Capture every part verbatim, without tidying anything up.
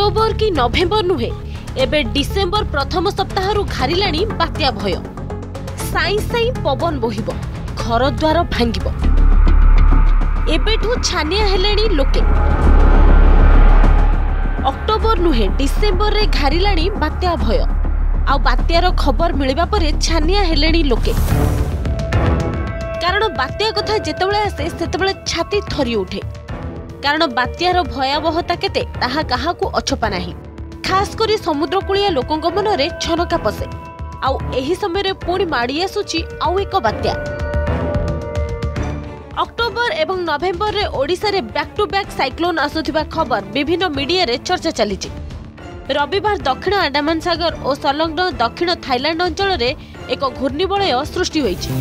October कि नवेम्बर नुहे एबे डिसेम्बर प्रथम सप्ताह घारिलाणी बात्या भय। साई साई पवन बोहिब, घर द्वार भांगिब, एबेठू छानिया हेलेणी लोके। अक्टोबर नुहे डिसेम्बर रे घारिलाणी बात्या भय। आ बात्यार खबर मिलिबा परे छानिया हेलेणी लोके। कारण बात्या कथा जेतेबेले आसे सेतेबेले छाती थरी उठे। कारण बात्यार भयावहता केते ताहा काहाकू अछपा नाही। खास करी समुद्रकूलिया लोकंक मनरे छनका पसे। आउ एही समय पुणी माड़ी आसुची आउ एक बात्या। अक्टोबर एवं नवेम्बर रे ओडिसा रे बैक टू बैक साइक्लोन आसुथिबा खबर विभिन्न मीडिया रे चर्चा चलीची। रविवार दक्षिण अंडमान सागर और संलग्न दक्षिण थाईलैंड अंचल रे एक घूर्णिबलय सृष्टि होईची।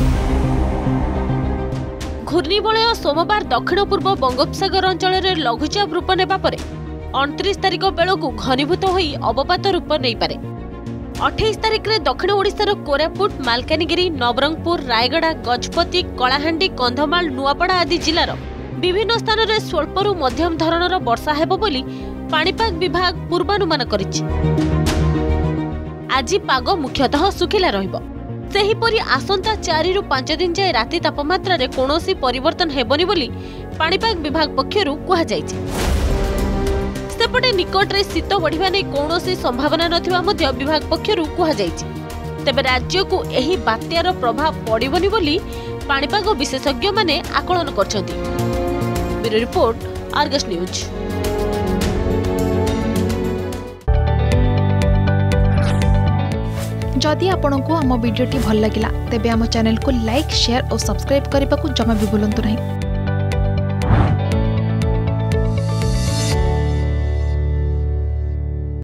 घूर्णिबलय सोमवार दक्षिण पूर्व बंगोपसागर अंचल रे लघुचाप रूप नेबा परे उनतीस तारिख बेलू घनीभूत होई अवपात रूप नहीं पारे। अट्ठाईस तारिख रे दक्षिण ओडिशार कोरापुट, मालकानगिरी, नवरंगपुर, रायगड़ा, गजपति, कलाहांडी, कंधमाल, नुआपड़ा आदि जिलार विभिन्न स्थान रे स्वल्परू मध्यम धरणर वर्षा हेबो बोली पाणीपाग विभाग पूर्वानुमान करिछि। आज पाग मुख्यतः सुखिला रहिबो। सेहीपरि आसंता चारि रु पांच दिन जाए राति तापमात्रा रे कोनोसी परिवर्तन हेबनी बोली पाणीपाग विभाग पक्षरु कुहा जायछि। सेपटे निकट रे शीत बढ़िबा नै कोनोसी संभावना नथिबा मध्य विभाग पक्षरु कुहा जायछि। तेबे राज्य को एही बात्यार प्रभाव पड़िबनी बोली पाणीपाग विशेषज्ञ माने आकलन करछन्ति। Bureau report, Argus news. जदि आपंक आम भिडी भल लगा तेब आम चैनल को लाइक, शेयर और सब्सक्राइब करने को जमा भी भूलु नहीं।